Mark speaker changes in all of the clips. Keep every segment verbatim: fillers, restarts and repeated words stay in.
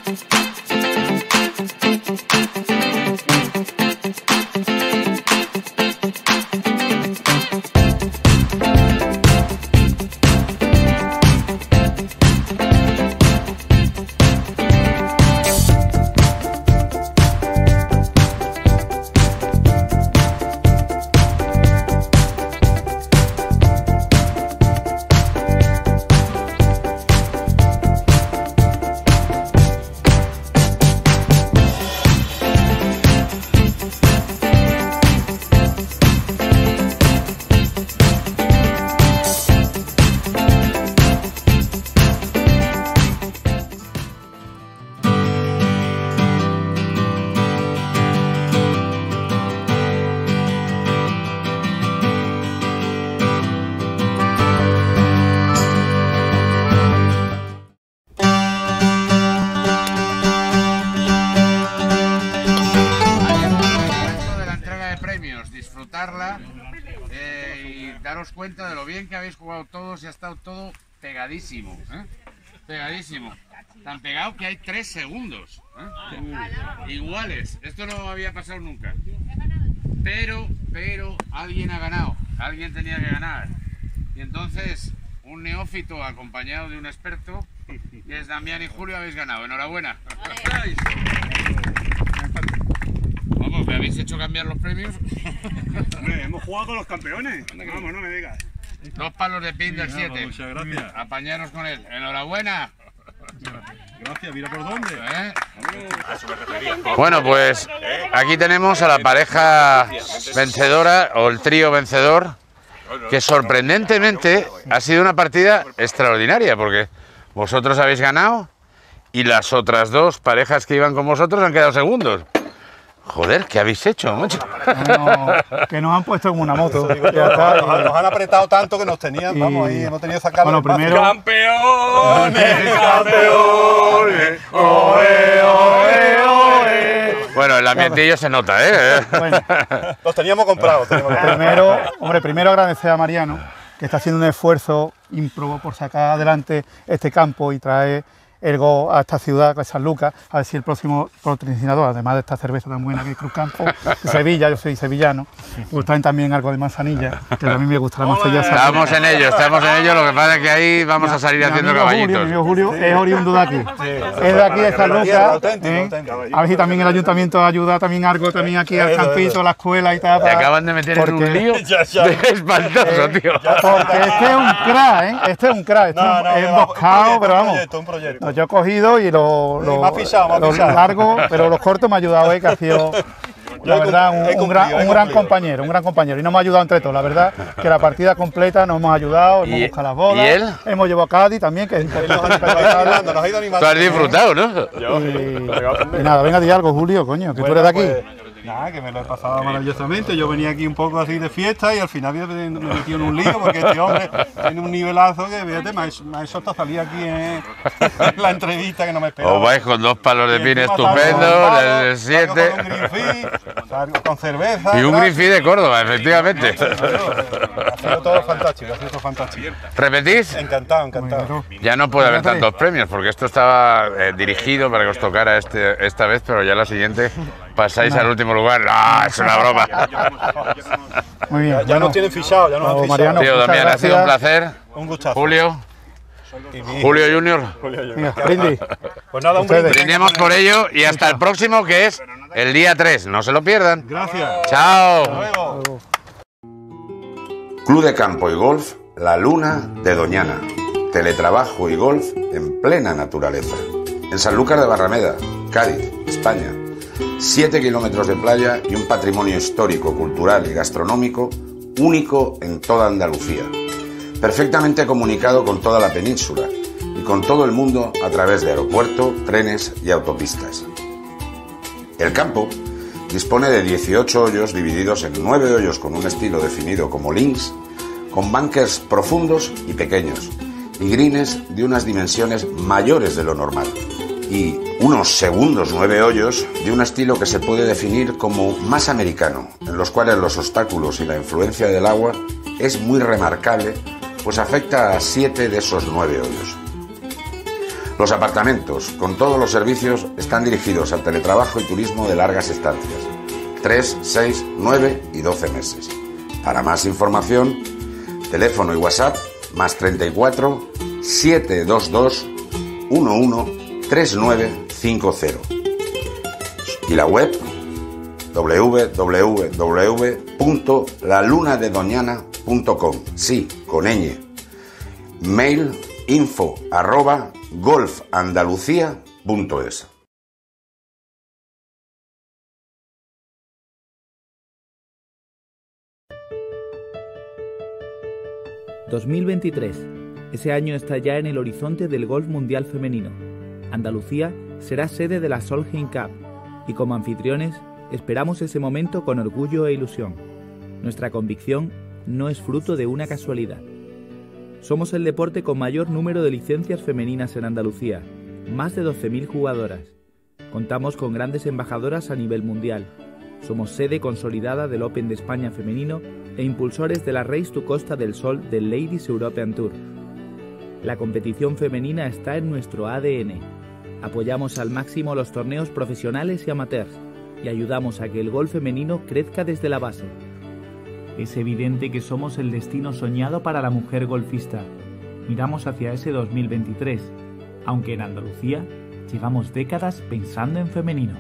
Speaker 1: Disfrutarla eh, y daros cuenta de lo bien que habéis jugado todos y ha estado todo pegadísimo, ¿eh? Pegadísimo, tan pegado que hay tres segundos, ¿eh? Iguales, esto no había pasado nunca, pero, pero alguien ha ganado, alguien tenía que ganar, y entonces un neófito acompañado de un experto, que es Damián y Julio, habéis ganado. Enhorabuena. Vale. Vamos, ¿me habéis hecho cambiar los premios?
Speaker 2: Hombre, hemos jugado con los campeones. Vamos, no me digas.
Speaker 1: Dos palos de pin del siete.
Speaker 2: Muchas gracias.
Speaker 1: Apañaros con él. Enhorabuena.
Speaker 2: Gracias, mira por dónde.
Speaker 1: ¿Eh? Bueno, pues aquí tenemos a la pareja vencedora, o el trío vencedor, que sorprendentemente ha sido una partida extraordinaria, porque vosotros habéis ganado y las otras dos parejas que iban con vosotros han quedado segundos. Joder, ¿qué habéis hecho, mucho?
Speaker 3: No, que nos han puesto como una moto.
Speaker 2: Digo, ya está, nos, nos han apretado tanto que nos tenían, y... vamos, ahí hemos tenido que sacar
Speaker 3: bueno, primero...
Speaker 2: ¡Campeones, campeones! ¡Oe, oe, oe!
Speaker 1: Bueno, el ambientillo se nota, ¿eh?
Speaker 2: Bueno, los teníamos comprados. Teníamos comprados.
Speaker 3: Primero, hombre, primero agradecer a Mariano, que está haciendo un esfuerzo ímprobo por sacar adelante este campo y traer ergo a esta ciudad, a San Lucas, a ver si el próximo patrocinador, además de esta cerveza tan buena que es Cruz Campo, de Sevilla, yo soy sevillano, pues traen también algo de manzanilla, que a mí me gusta la manzanilla.
Speaker 1: Estamos en ello, estamos en ello, lo que pasa es que ahí vamos a salir haciendo caballitos.
Speaker 3: Julio, mi amigo Julio es oriundo de aquí, es de aquí de San Lucas, ¿eh? A ver si también el ayuntamiento ayuda también algo también aquí al campito, la escuela y tal.
Speaker 1: Te acaban de meter en un lío espantoso, tío.
Speaker 3: Porque este es un crack, ¿eh? Este es un crack, este es emboscado, pero vamos. Yo he cogido y lo, lo,
Speaker 2: me pisado, me
Speaker 3: lo largo, pero los cortos me ha ayudado, ¿eh? Que ha sido, la verdad, un, un, gran, un gran compañero, un gran compañero. Y nos hemos ayudado entre todos, la verdad, que la partida completa nos hemos ayudado, hemos buscado las bolas.
Speaker 1: ¿Y él?
Speaker 3: Hemos llevado a Cádiz también, que es importante.
Speaker 2: Nos ha ido animando.
Speaker 1: Tú has disfrutado, ¿no?
Speaker 3: Y, y nada, venga, di algo, Julio, coño, que tú eres de aquí.
Speaker 2: Pues, nada, que me lo he pasado maravillosamente. Yo venía aquí un poco así de fiesta y al final me me metí en un lío porque este hombre tiene un nivelazo que, fíjate, me ha hecho hasta salir aquí en la entrevista que no me esperaba.
Speaker 1: Os vais con dos palos de pin estupendos, el siete.
Speaker 2: Con un green fee, con cerveza.
Speaker 1: Y un green fee de Córdoba, efectivamente.
Speaker 2: Ha sido todo fantástico, ha sido todo fantástico.
Speaker 1: ¿Repetís?
Speaker 2: Encantado, encantado.
Speaker 1: Ya no puede haber tantos premios, porque esto estaba eh, dirigido para que os tocara este, esta vez, pero ya la siguiente pasáis no. al último lugar. ¡Ah, es una broma!
Speaker 3: Muy bien.
Speaker 2: Ya, ya nos tienen fichado, ya nos han fichado.
Speaker 3: Mariano,
Speaker 1: tío, Damián, ha sido un placer.
Speaker 2: Un gustazo.
Speaker 1: Julio. Julio Junior.
Speaker 2: Julio Junior.
Speaker 3: Venga, brindis.
Speaker 2: Pues nada, un brindis.
Speaker 1: Brindemos por ello y hasta el próximo, que es el día tres. No se lo pierdan.
Speaker 2: Gracias.
Speaker 1: Chao.
Speaker 2: Hasta luego.
Speaker 4: Club de Campo y Golf La Luna de Doñana. Teletrabajo y golf en plena naturaleza. En Sanlúcar de Barrameda, Cádiz, España. Siete kilómetros de playa y un patrimonio histórico, cultural y gastronómico único en toda Andalucía. Perfectamente comunicado con toda la península y con todo el mundo a través de aeropuerto, trenes y autopistas. El campo dispone de dieciocho hoyos divididos en nueve hoyos con un estilo definido como links, con bunkers profundos y pequeños, y greens de unas dimensiones mayores de lo normal, y unos segundos nueve hoyos de un estilo que se puede definir como más americano, en los cuales los obstáculos y la influencia del agua es muy remarcable, pues afecta a siete de esos nueve hoyos. Los apartamentos, con todos los servicios, están dirigidos al teletrabajo y turismo de largas estancias, tres, seis, nueve y doce meses. Para más información, teléfono y WhatsApp, más treinta y cuatro, setecientos veintidós, once, treinta y nueve cincuenta. Y la web, doble u doble u doble u punto la luna de doñana punto com, sí, con ñ. Mail, info, arroba, golfandalucía punto es.
Speaker 5: dos mil veintitrés. Ese año está ya en el horizonte del golf mundial femenino. Andalucía será sede de la Solheim Cup y como anfitriones esperamos ese momento con orgullo e ilusión. Nuestra convicción no es fruto de una casualidad. Somos el deporte con mayor número de licencias femeninas en Andalucía, más de doce mil jugadoras. Contamos con grandes embajadoras a nivel mundial. Somos sede consolidada del Open de España femenino e impulsores de la Race to Costa del Sol del Ladies European Tour. La competición femenina está en nuestro A D N. Apoyamos al máximo los torneos profesionales y amateurs y ayudamos a que el golf femenino crezca desde la base. Es evidente que somos el destino soñado para la mujer golfista. Miramos hacia ese dos mil veintitrés, aunque en Andalucía llevamos décadas pensando en femenino.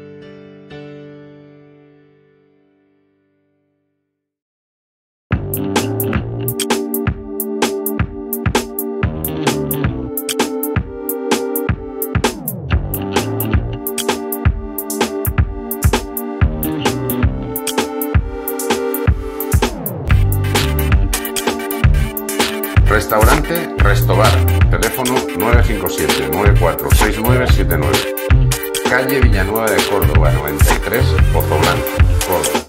Speaker 4: Restaurante Restobar, teléfono nueve cinco siete, nueve cuatro seis nueve siete nueve. Calle Villanueva de Córdoba, noventa y tres, Pozo Blanco, Córdoba.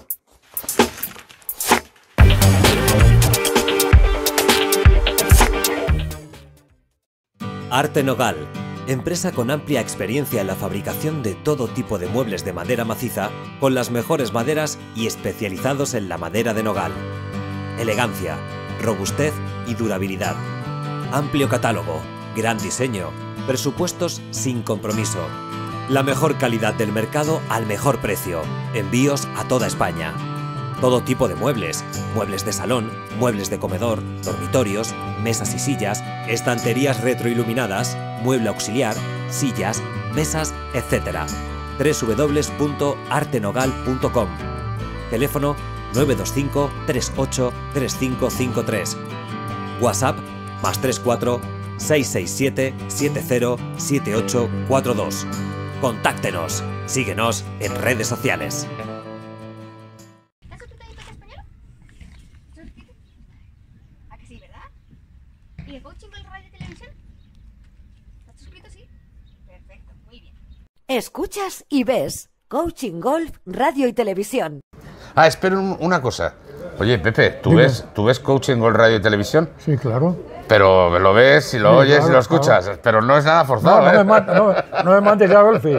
Speaker 6: Arte Nogal, empresa con amplia experiencia en la fabricación de todo tipo de muebles de madera maciza, con las mejores maderas y especializados en la madera de nogal. Elegancia, robustez y durabilidad. Amplio catálogo, gran diseño, presupuestos sin compromiso. La mejor calidad del mercado al mejor precio. Envíos a toda España. Todo tipo de muebles, muebles de salón, muebles de comedor, dormitorios, mesas y sillas, estanterías retroiluminadas, mueble auxiliar, sillas, mesas, etcétera. doble u doble u doble u punto arte nogal punto com. Teléfono nueve dos cinco, tres ocho, tres cinco cinco tres. WhatsApp más tres cuatro, seis seis siete, siete cero, siete ocho cuatro dos. Contáctenos. Síguenos en redes sociales.
Speaker 7: ¿Estás suscrito a YouTube Español? ¿Suscrito? ¿A que sí, verdad? ¿Y el coaching con el radio y televisión? ¿Estás suscrito, sí? Perfecto, muy bien.
Speaker 8: Escuchas y ves Coaching Golf, Radio y Televisión.
Speaker 4: Ah, espera un- una cosa. Oye, Pepe, ¿tú
Speaker 9: Dime.
Speaker 4: ves, ¿tú ves Coaching Golf Radio y Televisión?
Speaker 9: Sí, claro.
Speaker 4: Pero lo ves y lo
Speaker 9: Sí,
Speaker 4: oyes
Speaker 9: claro,
Speaker 4: y lo escuchas,
Speaker 9: claro.
Speaker 4: pero no es nada forzado,
Speaker 9: No, no
Speaker 4: ¿eh?
Speaker 9: me, mate, no, no me mates ya, Golfi.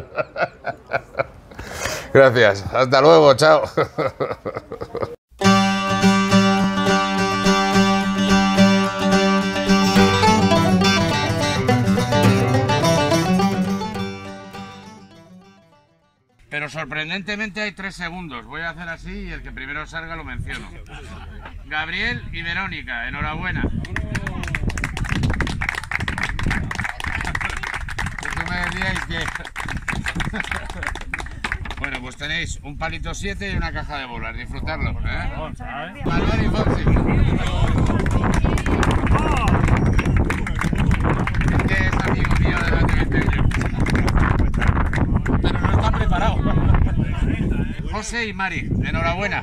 Speaker 4: Gracias. Hasta luego, chao.
Speaker 1: Pero sorprendentemente hay tres segundos. Voy a hacer así y el que primero salga lo menciono. Gabriel y Verónica, enhorabuena. Porque me decíais que... Bueno, pues tenéis un palito siete y una caja de bolas. Disfrutarlo, ¿eh? Manuel y Fonsi. Es que es amigo mío de la T V T. Pero no está preparado. José y Mari, enhorabuena.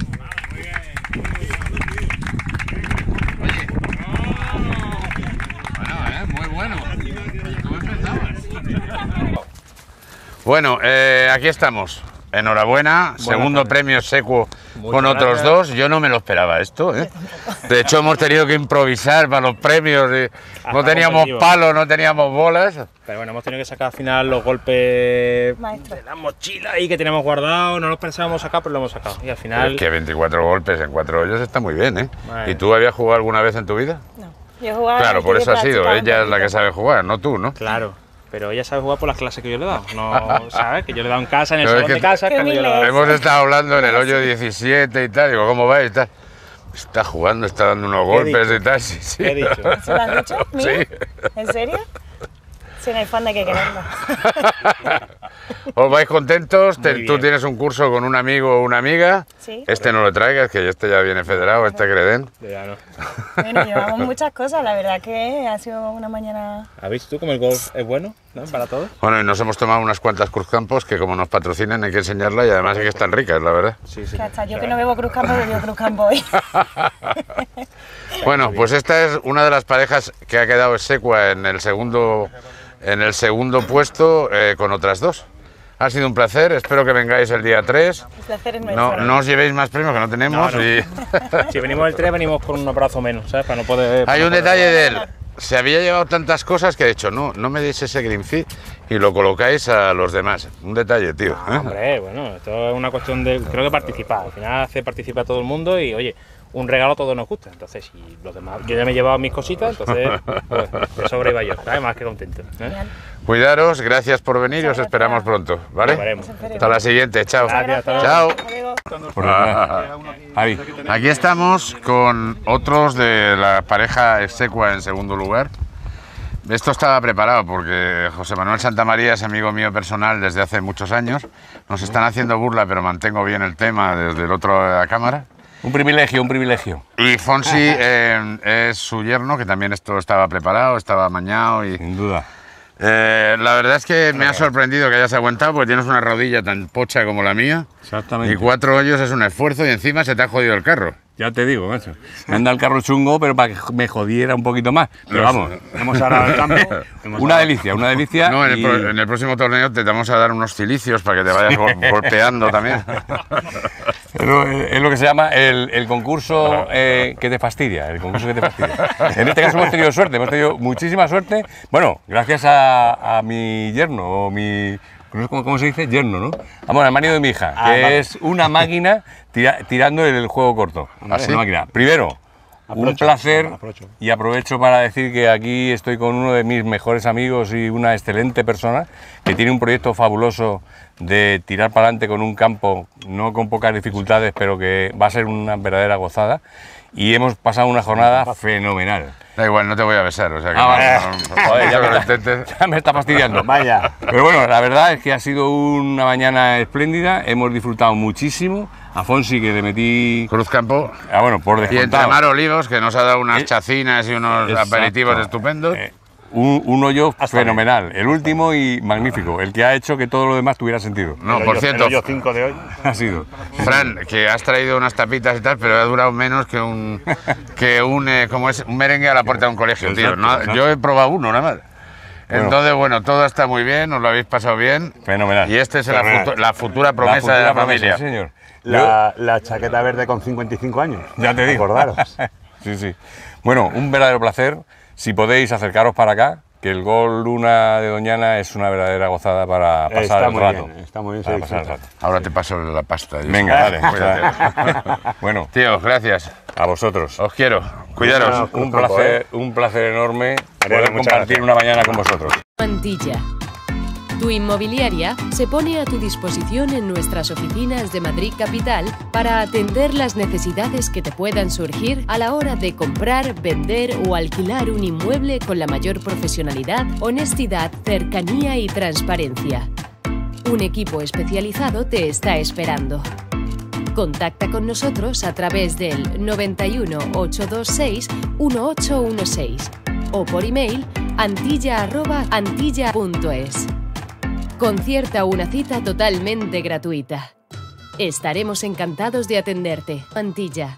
Speaker 1: Oye. Bueno, eh, muy bueno. ¿Cómo empezabas?
Speaker 4: Bueno, eh, aquí estamos. Enhorabuena, segundo
Speaker 10: tardes.
Speaker 4: premio Secuo
Speaker 10: Muchas
Speaker 4: con otros
Speaker 10: gracias.
Speaker 4: dos. Yo no me lo esperaba esto, ¿eh? De hecho, hemos tenido que improvisar para los premios. y no
Speaker 10: Hasta
Speaker 4: teníamos
Speaker 10: competitivo.
Speaker 4: palos, no teníamos bolas.
Speaker 10: Pero bueno, hemos tenido que sacar al final los golpes de la mochila ahí que teníamos guardados, no los pensábamos sacar, pero lo hemos sacado. Y al final...
Speaker 4: Es que veinticuatro golpes en cuatro hoyos está muy bien, ¿eh?
Speaker 10: Vale.
Speaker 4: ¿Y tú habías jugado alguna vez en tu vida?
Speaker 11: No, yo jugaba
Speaker 4: Claro,
Speaker 11: en
Speaker 4: por
Speaker 11: el
Speaker 4: eso ha sido.
Speaker 11: práctica un
Speaker 4: Ella es la que
Speaker 11: poquito.
Speaker 4: sabe jugar, no tú, ¿no?
Speaker 10: Claro. pero ella sabe jugar por las clases que yo le he dado. No, ¿sabes? Que yo le he dado en casa, en el
Speaker 1: Pero es
Speaker 10: salón
Speaker 1: que
Speaker 10: de casa, cuando yo le he dado.
Speaker 1: Hemos estado hablando en el hoyo diecisiete y tal, digo, ¿cómo va? Y tal. Está jugando, está dando unos golpes y tal, sí, sí.
Speaker 10: ¿Qué he dicho?
Speaker 11: ¿Se lo has dicho? ¿Mío?
Speaker 1: Sí.
Speaker 11: ¿En serio? Si no hay fan de que quererla.
Speaker 1: Os vais contentos, te, tú tienes un curso con un amigo o una amiga,
Speaker 11: Sí.
Speaker 1: este no lo traigas, que este ya viene federado, este que le den.
Speaker 10: Ya no.
Speaker 11: Bueno, llevamos muchas cosas, la verdad que ha sido una mañana...
Speaker 10: ¿Has visto tú cómo el golf es bueno, ¿no? Para todos?
Speaker 1: Bueno, y nos hemos tomado unas cuantas Cruzcampos que como nos patrocinan hay que enseñarla y además es que están ricas, la verdad.
Speaker 10: Sí, sí.
Speaker 11: Que hasta yo que no bebo Cruzcampo, bebo Cruzcampo hoy.
Speaker 1: Bueno, pues esta es una de las parejas que ha quedado execua en el segundo, en el segundo puesto eh, con otras dos. Ha sido un placer, espero que vengáis el día tres.
Speaker 11: El placer es nuestro.
Speaker 1: No, no os llevéis más premios que no tenemos.
Speaker 10: No, no.
Speaker 1: Y...
Speaker 10: Si venimos el tres, venimos con un abrazo menos, ¿sabes? Para no poder...
Speaker 1: Hay
Speaker 10: para
Speaker 1: un
Speaker 10: no poder-
Speaker 1: detalle de él. Se había llevado tantas cosas que ha dicho, no, no me deis ese green fee y lo colocáis a los demás. Un detalle, tío. ¿eh?
Speaker 10: Hombre, bueno, esto es una cuestión de, creo que participar. Al final hace participar a todo el mundo y, oye, un regalo a todos nos gusta. Entonces, si los demás, yo ya me he llevado mis cositas, entonces, pues, de sobre iba yo, ¿sabes? Más que contento. ¿eh?
Speaker 1: Cuidaros, gracias por venir y os esperamos pronto, ¿vale?
Speaker 10: Lo veremos.
Speaker 1: Hasta la siguiente, chao.
Speaker 10: Gracias, hasta luego.
Speaker 1: Chao.
Speaker 11: Hasta luego.
Speaker 1: Ahí. Aquí estamos con otros de la pareja execua en segundo lugar. Esto estaba preparado porque José Manuel Santamaría es amigo mío personal desde hace muchos años. Nos están haciendo burla, pero mantengo bien el tema desde el otro de la cámara.
Speaker 12: Un privilegio, un privilegio.
Speaker 1: Y Fonsi eh, es su yerno, que también esto estaba preparado, estaba amañado y...
Speaker 12: Sin duda.
Speaker 1: Eh, la verdad es que me ha sorprendido que hayas aguantado porque tienes una rodilla tan pocha como la mía.
Speaker 12: Exactamente.
Speaker 1: Y cuatro hoyos es un esfuerzo y encima se te ha jodido el carro.
Speaker 12: Ya te digo, macho. Me anda el carro chungo, pero para que me jodiera un poquito más. Pero vamos, hemos arado el campo. Una delicia, una delicia.
Speaker 1: No, en el,
Speaker 12: y-
Speaker 1: pro- en el próximo torneo te vamos a dar unos cilicios para que te vayas gol- golpeando también.
Speaker 12: Pero es lo que se llama el, el concurso eh, que te fastidia, el concurso que te fastidia. En este caso hemos tenido suerte, hemos tenido muchísima suerte. Bueno, gracias a, a mi yerno, o mi... no sé cómo, cómo se dice, yerno, ¿no? Vamos, al marido de mi hija,
Speaker 1: Ah,
Speaker 12: que
Speaker 1: vale.
Speaker 12: es una máquina tira- tirando el juego corto.
Speaker 1: ¿Ah, sí?
Speaker 12: Una máquina. Primero, un
Speaker 9: Aprocho,
Speaker 12: placer
Speaker 9: aprocho.
Speaker 12: y aprovecho para decir que aquí estoy con uno de mis mejores amigos y una excelente persona que tiene un proyecto fabuloso de tirar para adelante con un campo, no con pocas dificultades, pero que va a ser una verdadera gozada. Y hemos pasado una jornada fenomenal.
Speaker 1: Da igual, no te voy a besar, o sea que...
Speaker 12: Ah,
Speaker 1: no-
Speaker 12: vale.
Speaker 1: no-
Speaker 12: Joder, ya,
Speaker 1: no
Speaker 12: me
Speaker 1: lo
Speaker 12: está,
Speaker 1: intentes.
Speaker 12: ya me está fastidiando.
Speaker 9: Vaya.
Speaker 12: Pero bueno, la verdad es que ha sido una mañana espléndida, hemos disfrutado muchísimo. A Fonsi, que le metí...
Speaker 1: Cruzcampo.
Speaker 12: Ah, bueno, por
Speaker 1: Y entre
Speaker 12: descontado.
Speaker 1: Mar Olivos, que nos ha dado unas
Speaker 12: Eh,
Speaker 1: chacinas y unos
Speaker 12: Exacto.
Speaker 1: aperitivos estupendos.
Speaker 12: Eh, un, un hoyo fenomenal, el último y magnífico, el que ha hecho que todo lo demás tuviera sentido.
Speaker 1: No, por cierto,
Speaker 9: Yo cinco de hoy.
Speaker 12: Ha sido.
Speaker 1: Fran, que has traído unas tapitas y tal, pero ha durado menos que un que un eh, como es un merengue a la puerta de un colegio, tío.
Speaker 12: Exacto,
Speaker 1: No,
Speaker 12: exacto.
Speaker 1: yo he probado uno nada más.
Speaker 12: Bueno.
Speaker 1: Entonces, bueno, todo está muy bien, os lo habéis pasado bien.
Speaker 12: Fenomenal.
Speaker 1: Y esta es la,
Speaker 9: Fenomenal.
Speaker 1: futu- la futura promesa
Speaker 12: La futura
Speaker 1: de la
Speaker 12: promesa,
Speaker 1: familia.
Speaker 12: sí, señor.
Speaker 9: La, la chaqueta verde con cincuenta y cinco años.
Speaker 12: Yo- ya te digo.
Speaker 9: Acordaros.
Speaker 12: Sí, sí. Bueno, un verdadero placer. Si podéis acercaros para acá, que el Gol Luna de Doñana es una verdadera gozada para pasar
Speaker 9: Está
Speaker 12: el
Speaker 9: muy
Speaker 12: rato.
Speaker 9: bien, está muy bien,
Speaker 12: Para
Speaker 9: se
Speaker 12: pasar el
Speaker 9: disfruta.
Speaker 12: rato.
Speaker 1: Ahora te paso la pasta. yo.
Speaker 12: Venga, dale.
Speaker 1: Cuídate.
Speaker 12: Bueno,
Speaker 1: Tío, gracias.
Speaker 12: a vosotros.
Speaker 1: Os quiero. Cuidaros.
Speaker 12: Un placer, un placer enorme
Speaker 9: Mariano,
Speaker 12: poder
Speaker 9: muchas
Speaker 12: compartir
Speaker 9: gracias.
Speaker 12: una mañana con vosotros.
Speaker 13: Mantilla. Tu inmobiliaria se pone a tu disposición en nuestras oficinas de Madrid Capital para atender las necesidades que te puedan surgir a la hora de comprar, vender o alquilar un inmueble con la mayor profesionalidad, honestidad, cercanía y transparencia. Un equipo especializado te está esperando. Contacta con nosotros a través del noventa y uno, ochocientos veintiséis, dieciocho dieciséis o por email antilla arroba antilla punto es. Concierta una cita totalmente gratuita. Estaremos encantados de atenderte. Antilla.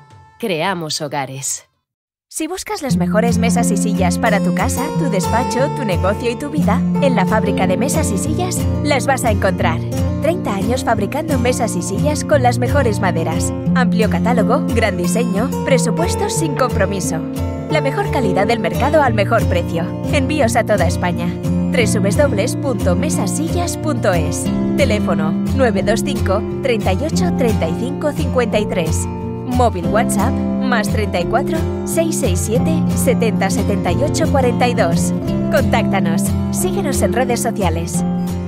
Speaker 13: Creamos hogares.
Speaker 14: Si buscas las mejores mesas y sillas para tu casa, tu despacho, tu negocio y tu vida, en la fábrica de mesas y sillas las vas a encontrar. treinta años fabricando mesas y sillas con las mejores maderas. Amplio catálogo, gran diseño, presupuestos sin compromiso. La mejor calidad del mercado al mejor precio. Envíos a toda España. doble u doble u doble u punto mesasillas punto es. Teléfono nueve dos cinco, treinta y ocho, treinta y cinco, cincuenta y tres. Móvil WhatsApp Más treinta y cuatro, seiscientos sesenta y siete, setenta, setenta y ocho, cuarenta y dos. Contáctanos. Síguenos en redes sociales.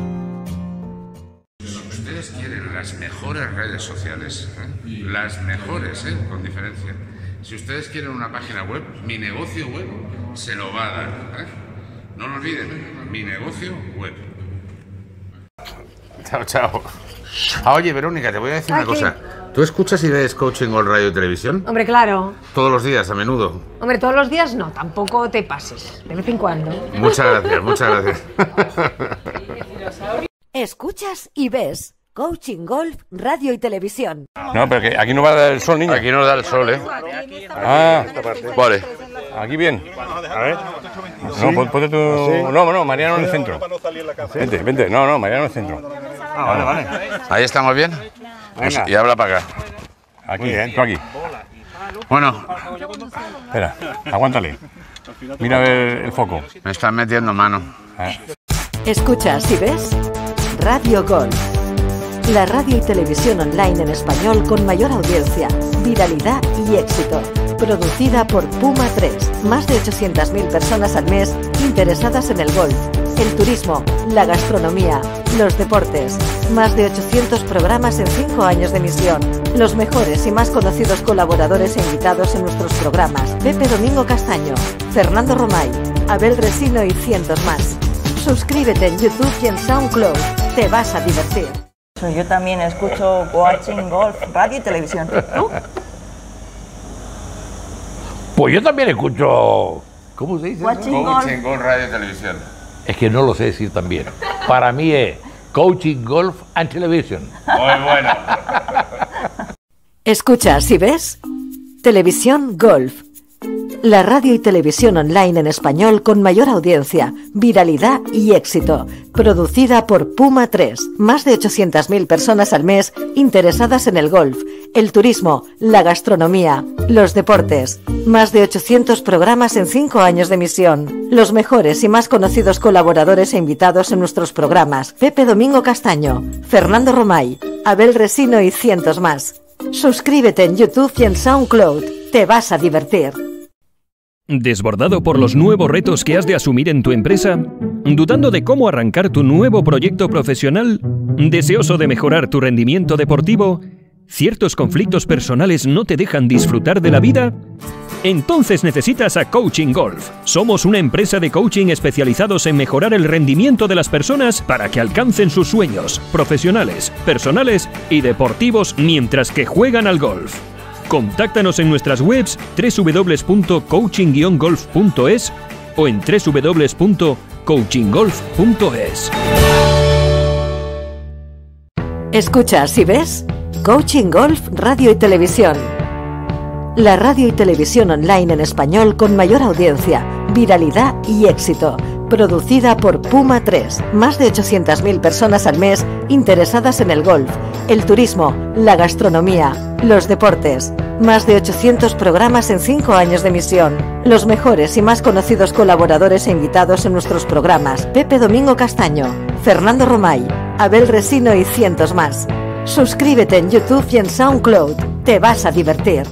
Speaker 1: Ustedes quieren las mejores redes sociales, ¿eh? Las mejores, ¿eh? Con diferencia. Si ustedes quieren una página web, Mi Negocio Web se lo va a dar, ¿eh? No lo olviden, Mi Negocio Web. Chao, chao. Ah, oye, Verónica, te voy a decir
Speaker 15: ¿Ah,
Speaker 1: una cosa. ¿Tú escuchas y ves Coaching Gold Radio y Televisión?
Speaker 15: Hombre, claro.
Speaker 1: Todos los días, a menudo.
Speaker 15: Hombre, todos los días no, tampoco te pases. De vez en cuando.
Speaker 1: Muchas gracias, muchas gracias.
Speaker 8: Escuchas y ves Coaching Golf Radio y Televisión.
Speaker 12: No, pero que aquí no va a dar el sol, niño.
Speaker 1: Aquí no da el sol, ¿eh?
Speaker 12: Ah,
Speaker 1: vale.
Speaker 12: Aquí bien. A ver. No, pon- ponte tu... No, no, Mariano en el centro. Vente, vente. No, no, Mariano en el centro.
Speaker 1: Ah, vale, vale. Ahí estamos bien. Pues,
Speaker 12: Venga.
Speaker 1: y habla para acá.
Speaker 12: Aquí, tú aquí.
Speaker 1: Bueno.
Speaker 12: Espera, aguántale. Mira a ver el foco.
Speaker 1: Me están metiendo mano.
Speaker 8: Escuchas y ves Radio Golf. La radio y televisión online en español con mayor audiencia, viralidad y éxito. Producida por Puma tres. Más de ochocientas mil personas al mes interesadas en el golf, el turismo, la gastronomía, los deportes. Más de ochocientos programas en cinco años de emisión. Los mejores y más conocidos colaboradores e invitados en nuestros programas. Pepe Domingo Castaño, Fernando Romay, Abel Resino y cientos más. Suscríbete en YouTube y en SoundCloud. Te vas a divertir.
Speaker 16: Yo también escucho Coaching Golf Radio y Televisión. ¿Tú?
Speaker 17: Pues yo también escucho... ¿Cómo se dice?
Speaker 16: Coaching Golf.
Speaker 1: Coaching Gold Radio y Televisión.
Speaker 17: Es que no lo sé decir también. Para mí es Coaching Golf and Television.
Speaker 1: Muy bueno.
Speaker 8: Escuchas y ves Televisión Golf. La radio y televisión online en español con mayor audiencia, viralidad y éxito. Producida por Puma tres. Más de ochocientas mil personas al mes interesadas en el golf, el turismo, la gastronomía, los deportes. Más de ochocientos programas en cinco años de emisión. Los mejores y más conocidos colaboradores e invitados en nuestros programas. Pepe Domingo Castaño, Fernando Romay, Abel Resino y cientos más. Suscríbete en YouTube y en SoundCloud. Te vas a divertir.
Speaker 18: ¿Desbordado por los nuevos retos que has de asumir en tu empresa? ¿Dudando de cómo arrancar tu nuevo proyecto profesional? ¿Deseoso de mejorar tu rendimiento deportivo? ¿Ciertos conflictos personales no te dejan disfrutar de la vida? Entonces necesitas a Coaching Golf. Somos una empresa de coaching especializados en mejorar el rendimiento de las personas para que alcancen sus sueños profesionales, personales y deportivos mientras que juegan al golf. Contáctanos en nuestras webs doble u doble u doble u punto coaching guion golf punto es o en doble u doble u doble u punto coaching golf punto es.
Speaker 8: Escuchas y ves Coaching Golf Radio y Televisión. La radio y televisión online en español con mayor audiencia, viralidad y éxito. Producida por Puma tres. Más de ochocientas mil personas al mes interesadas en el golf, el turismo, la gastronomía, los deportes. Más de ochocientos programas en cinco años de emisión. Los mejores y más conocidos colaboradores e invitados en nuestros programas. Pepe Domingo Castaño, Fernando Romay, Abel Resino y cientos más. Suscríbete en YouTube y en SoundCloud. Te vas a divertir.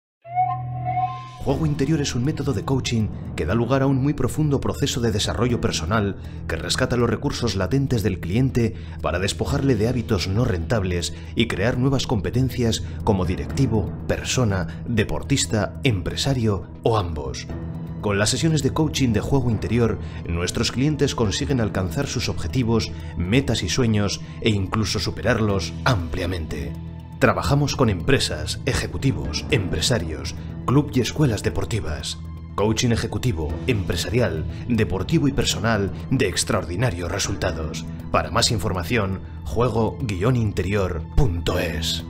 Speaker 19: Juego interior es un método de coaching que da lugar a un muy profundo proceso de desarrollo personal que rescata los recursos latentes del cliente para despojarle de hábitos no rentables y crear nuevas competencias como directivo, persona, deportista, empresario o ambos. Con las sesiones de coaching de juego interior, nuestros clientes consiguen alcanzar sus objetivos, metas y sueños e incluso superarlos ampliamente. Trabajamos con empresas, ejecutivos, empresarios, club y escuelas deportivas. Coaching ejecutivo, empresarial, deportivo y personal de extraordinarios resultados. Para más información, juego guion interior punto es.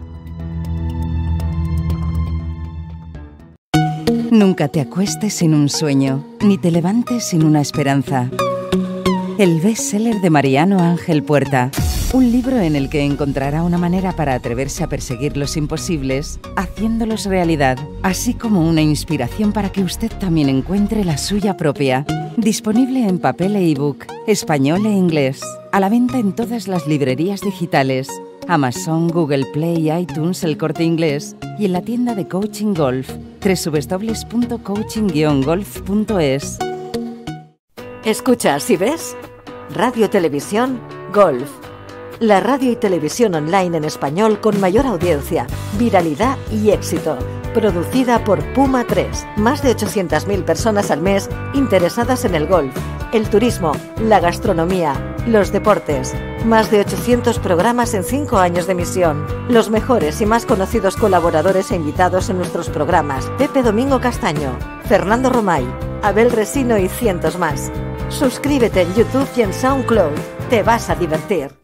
Speaker 20: Nunca te acuestes sin un sueño, ni te levantes sin una esperanza. El bestseller de Mariano Ángel Puerta. Un libro en el que encontrará una manera para atreverse a perseguir los imposibles, haciéndolos realidad, así como una inspiración para que usted también encuentre la suya propia. Disponible en papel e ebook, español e inglés, a la venta en todas las librerías digitales. Amazon, Google Play, iTunes, El Corte Inglés y en la tienda de Coaching Golf, doble u doble u doble u punto coaching guion golf punto es.
Speaker 8: ¿Escuchas y ves? Radio Televisión Golf. La radio y televisión online en español con mayor audiencia, viralidad y éxito. Producida por Puma tres. Más de ochocientas mil personas al mes interesadas en el golf, el turismo, la gastronomía, los deportes. Más de ochocientos programas en cinco años de emisión. Los mejores y más conocidos colaboradores e invitados en nuestros programas. Pepe Domingo Castaño, Fernando Romay, Abel Resino y cientos más. Suscríbete en YouTube y en SoundCloud. Te vas a divertir.